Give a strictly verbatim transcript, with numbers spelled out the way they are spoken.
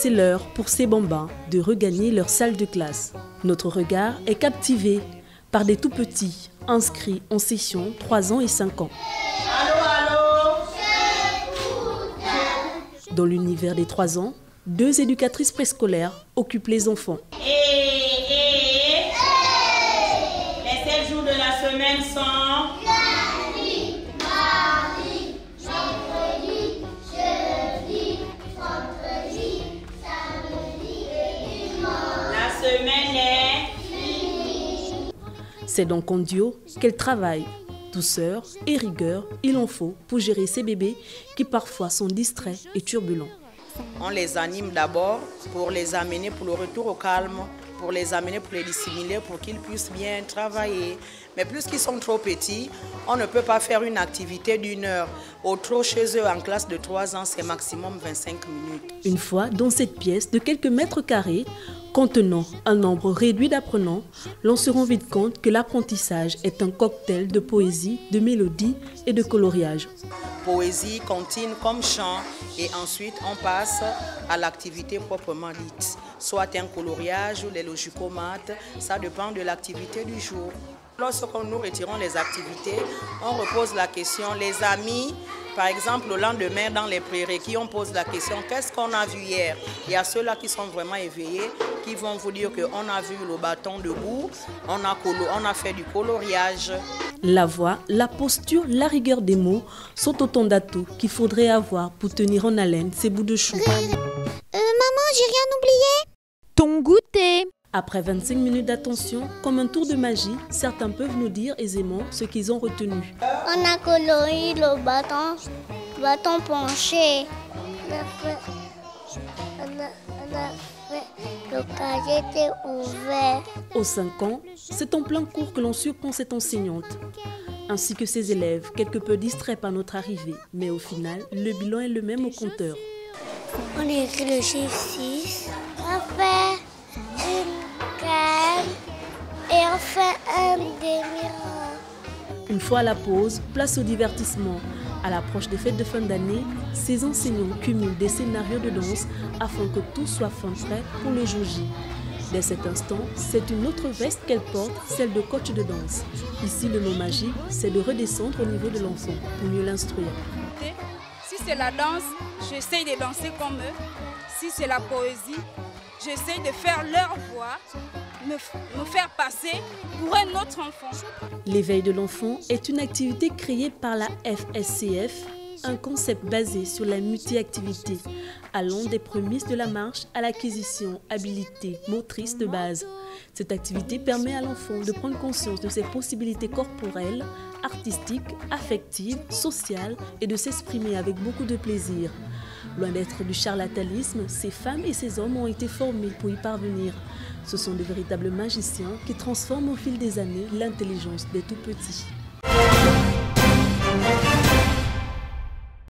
c'est l'heure pour ces bambins de regagner leur salle de classe. Notre regard est captivé par des tout-petits inscrits en session trois ans et cinq ans. Allô, allô. Dans l'univers des trois ans, deux éducatrices préscolaires occupent les enfants. Et, et, les sept jours de la semaine sont lundi, mardi, mercredi, jeudi, vendredi, samedi et dimanche. La semaine est... C'est donc en duo qu'elles travaillent. Douceur et rigueur, il en faut pour gérer ces bébés qui parfois sont distraits et turbulents. On les anime d'abord pour les amener pour le retour au calme, pour les amener pour les dissimuler, pour qu'ils puissent bien travailler. Mais plus qu'ils sont trop petits, on ne peut pas faire une activité d'une heure. Au trop chez eux en classe de trois ans, c'est maximum vingt-cinq minutes. Une fois dans cette pièce de quelques mètres carrés, contenant un nombre réduit d'apprenants, l'on se rend vite compte que l'apprentissage est un cocktail de poésie, de mélodie et de coloriage. Poésie, comptine comme chant et ensuite on passe à l'activité proprement dite. Soit un coloriage ou les logicomates, ça dépend de l'activité du jour. Lorsque nous retirons les activités, on repose la question, les amis, par exemple, le lendemain dans les prérequis, on pose la question, qu'est-ce qu'on a vu hier? Il y a ceux-là qui sont vraiment éveillés, qui vont vous dire qu'on a vu le bâton debout, on a, on a fait du coloriage. La voix, la posture, la rigueur des mots sont autant d'atouts qu'il faudrait avoir pour tenir en haleine ces bouts de chou. Euh, maman, j'ai rien oublié. Ton goûter. Après vingt-cinq minutes d'attention, comme un tour de magie, certains peuvent nous dire aisément ce qu'ils ont retenu. On a coloré le bâton, le bâton penché. On a fait, on a, on a fait, le cahier était ouvert. Aux cinq ans, c'est en plein cours que l'on surprend cette enseignante, ainsi que ses élèves, quelque peu distraits par notre arrivée. Mais au final, le bilan est le même au compteur. On a écrit le chiffre six. On fait une canne et on fait un demi-rond. Une fois à la pause, place au divertissement. À l'approche des fêtes de fin d'année, ces enseignants cumulent des scénarios de danse afin que tout soit fin prêt pour le jour J. Dès cet instant, c'est une autre veste qu'elle porte, celle de coach de danse. Ici, le mot magique, c'est de redescendre au niveau de l'enfant pour mieux l'instruire. Si c'est la danse, j'essaye de danser comme eux. Si c'est la poésie, j'essaye de faire leur voix, me, me faire passer pour un autre enfant. L'éveil de l'enfant est une activité créée par la F S C F, un concept basé sur la multi-activité, allant des prémices de la marche à l'acquisition habilité motrice de base. Cette activité permet à l'enfant de prendre conscience de ses possibilités corporelles, artistiques, affectives, sociales et de s'exprimer avec beaucoup de plaisir. Loin d'être du charlatanisme, ces femmes et ces hommes ont été formés pour y parvenir. Ce sont de véritables magiciens qui transforment au fil des années l'intelligence des tout-petits.